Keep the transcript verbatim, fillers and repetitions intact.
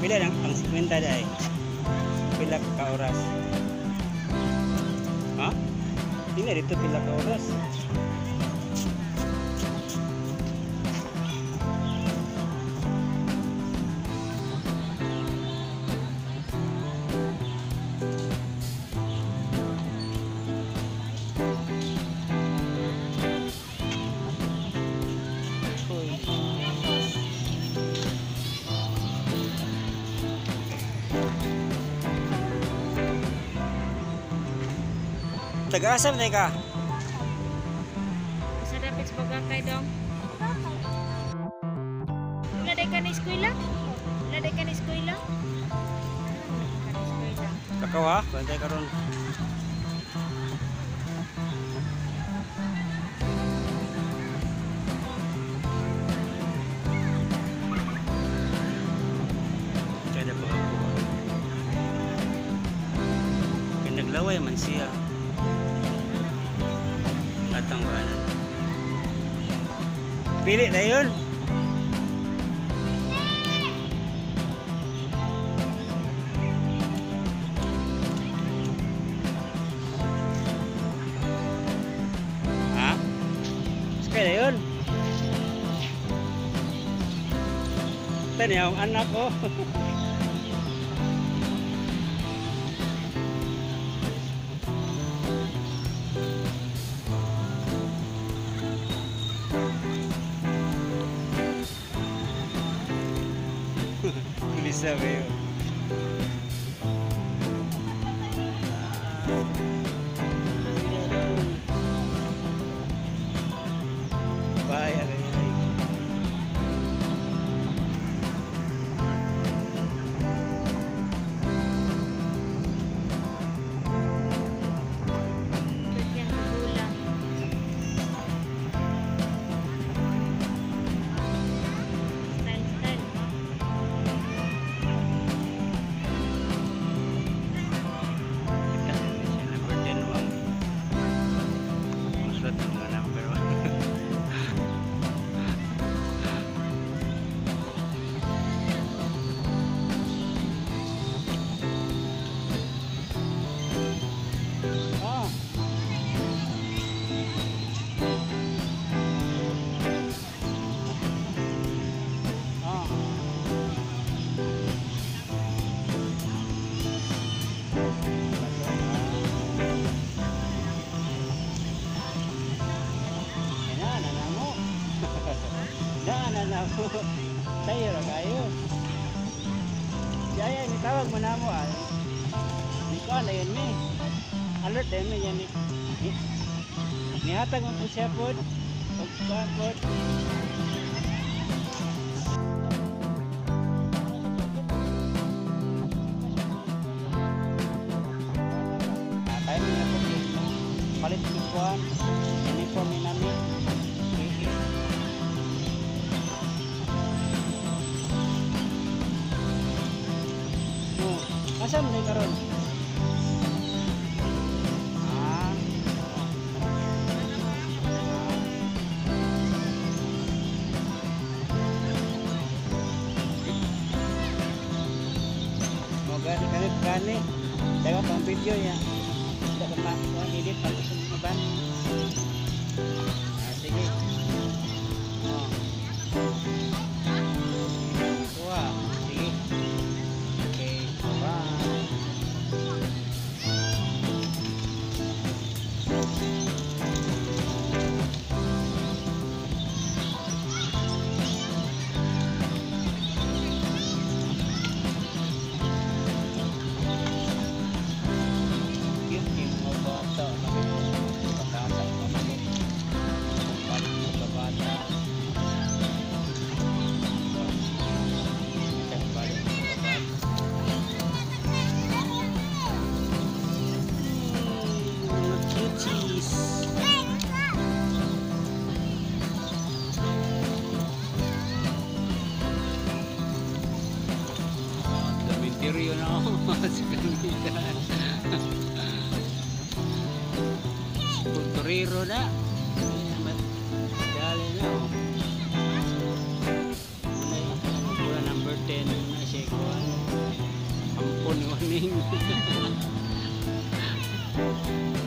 Pila ang ang kwenta day. Pila ka oras. Ha? Hindi dito pila ka oras. Taga-asam na ka? Sa dapat sa bagakay dong. Laday ka na eskwela? Laday ka na eskwela? Kakaw ha? Bantay ka ron. Kada po ako. Kaya naglaway man siya. Atang banan. Pili na yun. Ha? Sakay na yun. Tanya ang anak ko. Bisa veo. Vaya de ahí. Tayo ra kayo. Yaya ni tawag mo na mo ah. Di ko na yan mi. Alert din mi yan ni. Nihatag mo po siya po. Og po. Tayo na po. Palit ko po. Uniform ni nami. Asa mo na karon? Ah. Mo gani kanit gani. Daga pang video ya. Daga ma ko edit pag sa mga ban. Ah sige. Oh. Wow, sige. Okay, bye. Interior na ako sa kanilan. Kulturero na. Dali na ako. Muna yung number ten na siya ikuhan. hapon ni Waning.